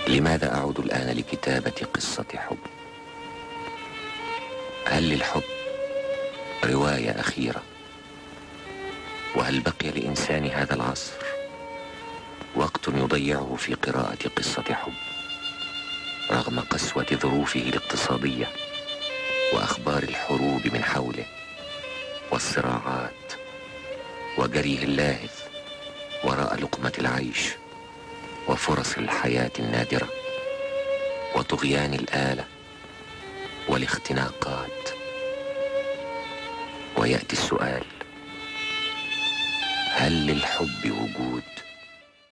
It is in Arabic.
لماذا أعود الآن لكتابة قصة حب؟ هل للحب رواية أخيرة؟ وهل بقي لإنسان هذا العصر وقت يضيعه في قراءة قصة حب رغم قسوة ظروفه الاقتصادية وأخبار الحروب من حوله والصراعات وجريه اللاهث وراء لقمة العيش وفرص الحياة النادرة وطغيان الآلة والاختناقات؟ ويأتي السؤال: هل للحب وجود؟